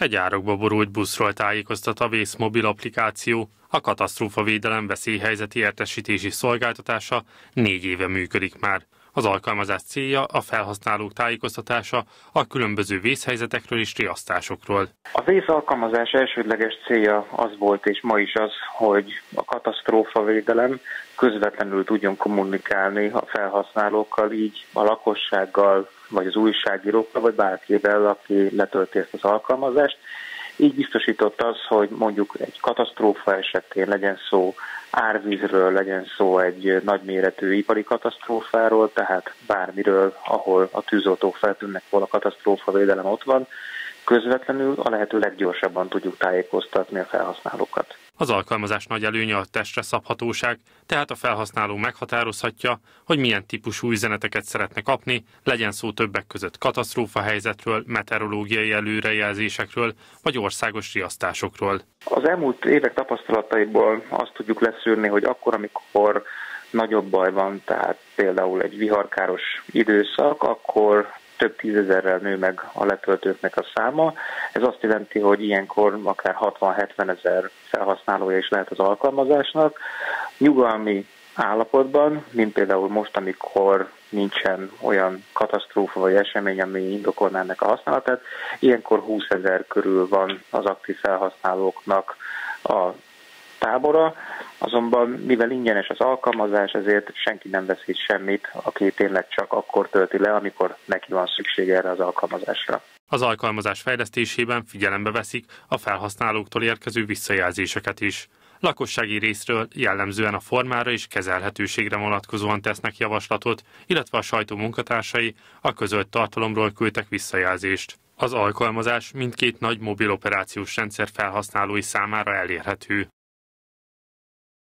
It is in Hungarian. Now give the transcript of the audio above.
Egy árokba borult buszról tájékoztat a Vész mobil applikáció. A katasztrófavédelem veszélyhelyzeti értesítési szolgáltatása 4 éve működik már. Az alkalmazás célja a felhasználók tájékoztatása a különböző vészhelyzetekről és riasztásokról. A Vész alkalmazás elsődleges célja az volt, és ma is az, hogy a katasztrófavédelem közvetlenül tudjon kommunikálni a felhasználókkal, így a lakossággal, vagy az újságírókkal, vagy bárkivel, aki letölti ezt az alkalmazást. Így biztosított az, hogy mondjuk egy katasztrófa esetén legyen szó árvízről, legyen szó egy nagyméretű ipari katasztrófáról, tehát bármiről, ahol a tűzoltók feltűnnek, ahol a katasztrófavédelem ott van, közvetlenül a lehető leggyorsabban tudjuk tájékoztatni a felhasználókat. Az alkalmazás nagy előnye a testre szabhatóság, tehát a felhasználó meghatározhatja, hogy milyen típusú üzeneteket szeretne kapni, legyen szó többek között katasztrófahelyzetről, meteorológiai előrejelzésekről vagy országos riasztásokról. Az elmúlt évek tapasztalataiból azt tudjuk leszűrni, hogy akkor, amikor nagyobb baj van, tehát például egy viharkáros időszak, akkor több tízezerrel nő meg a letöltőknek a száma. Ez azt jelenti, hogy ilyenkor akár 60-70 ezer felhasználója is lehet az alkalmazásnak. Nyugalmi állapotban, mint például most, amikor nincsen olyan katasztrófa vagy esemény, ami indokolná ennek a használatát, ilyenkor 20 ezer körül van az aktív felhasználóknak a tábora, azonban mivel ingyenes az alkalmazás, ezért senki nem veszít semmit, aki tényleg csak akkor tölti le, amikor neki van szüksége erre az alkalmazásra. Az alkalmazás fejlesztésében figyelembe veszik a felhasználóktól érkező visszajelzéseket is. Lakossági részről jellemzően a formára és kezelhetőségre vonatkozóan tesznek javaslatot, illetve a sajtó munkatársai a közölt tartalomról küldtek visszajelzést. Az alkalmazás mindkét nagy mobil operációs rendszer felhasználói számára elérhető.